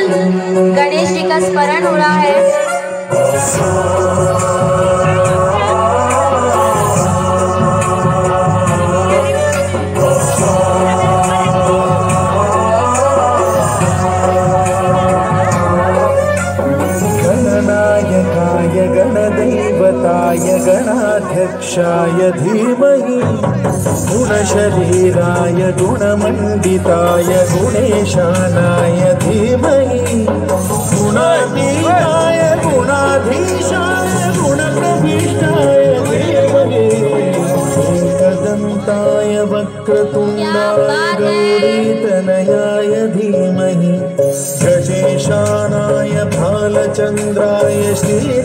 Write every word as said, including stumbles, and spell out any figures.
गणेश जी का स्मरण हो रहा है। गणनायकाय गणदैवताय गणाध्यक्षाय धीमहि गुणशरीराय गुणमण्डिताय गुणेशानाय धीमहि गुणातीताय गुणाधीशाय गुणप्रविष्टाय धीमहि एकदन्ताय वक्रतुण्डाय गौरीतनयाय धीमहि गजेशानाय भालचन्द्राय श्री